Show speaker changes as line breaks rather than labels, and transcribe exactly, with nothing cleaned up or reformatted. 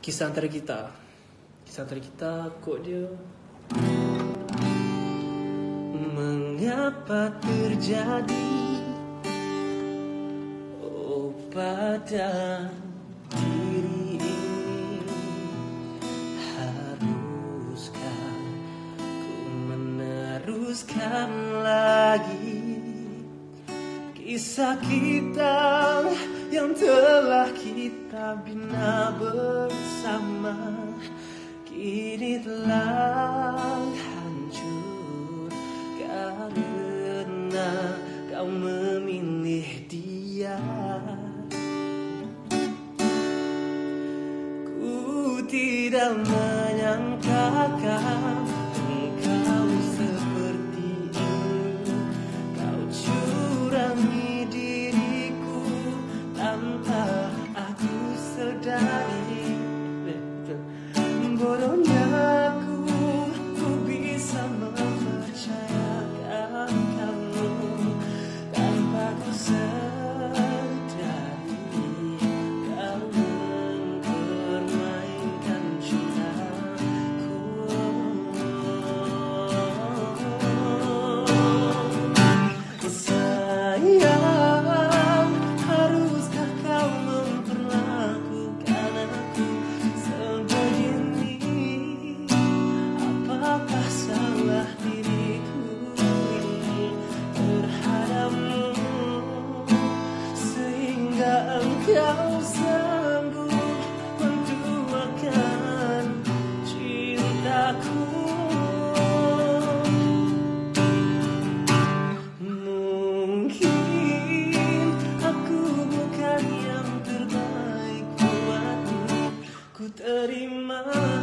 kisah antara kita. Kisah antara kita, kok dia mengapa terjadi oh pada diri ini. Haruskah ku meneruskan lagi kisah kita yang telah kita bina bersama, kini telah hancur karena kau memilih dia. Ku tidak menyangkakan engkau seperti ini. Kau curangi diriku tanpa aku sadari. Bodohnya aku, ku bisa mempercayakan kamu tanpa ku sadari. Kau mempermainkan cintaku. Sayang, haruskah kau memperlakukan aku sebegini? Apakah salah diriku ini terhadapmu sehingga engkau sanggup menduakan cintaku? Mungkin aku bukan yang terbaik buatmu, ku terima